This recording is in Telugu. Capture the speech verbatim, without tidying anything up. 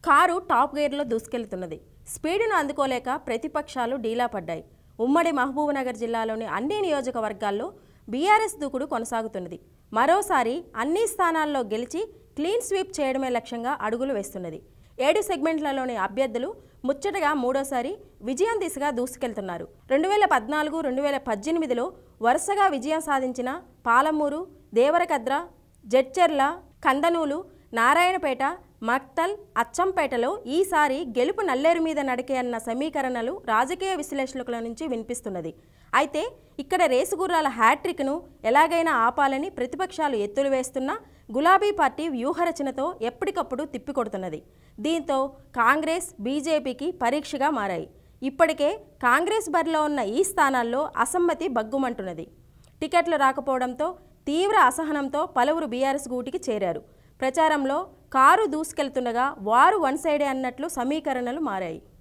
కారు టాప్ గేర్లో దూసుకెళ్తున్నది. స్పీడును అందుకోలేక ప్రతిపక్షాలు డీలా పడ్డాయి. ఉమ్మడి మహబూబ్నగర్ జిల్లాలోని అన్ని నియోజకవర్గాల్లో బీఆర్ఎస్ దూకుడు కొనసాగుతున్నది. మరోసారి అన్ని స్థానాల్లో గెలిచి క్లీన్ స్వీప్ చేయడమే లక్ష్యంగా అడుగులు వేస్తున్నది. ఏడు సెగ్మెంట్లలోని అభ్యర్థులు ముచ్చటగా మూడోసారి విజయం దిశగా దూసుకెళ్తున్నారు. రెండు వేల పద్నాలుగు రెండు వేల పద్దెనిమిదిలో వరుసగా విజయం సాధించిన పాలమూరు, దేవరకద్ర, జడ్చర్ల, కందనూలు, నారాయణపేట, మక్తల్, అచ్చంపేటలో ఈసారి గెలుపు నల్లేరు మీద నడికే అన్న సమీకరణలు రాజకీయ విశ్లేషకుల నుంచి వినిపిస్తున్నది. అయితే ఇక్కడ రేసుగుర్రాల హ్యాట్రిక్ను ఎలాగైనా ఆపాలని ప్రతిపక్షాలు ఎత్తులు వేస్తున్నా గులాబీ పార్టీ వ్యూహరచనతో ఎప్పటికప్పుడు తిప్పికొడుతున్నది. దీంతో కాంగ్రెస్, బీజేపీకి పరీక్షగా మారాయి. ఇప్పటికే కాంగ్రెస్ బరిలో ఉన్న ఈ స్థానాల్లో అసమ్మతి బగ్గుమంటున్నది. టికెట్లు రాకపోవడంతో తీవ్ర అసహనంతో పలువురు బీఆర్ఎస్ గూటికి చేరారు. ప్రచారంలో కారు దూసుకెళ్తుండగా వారు వన్ సైడే అన్నట్లు సమీకరణలు మారాయి.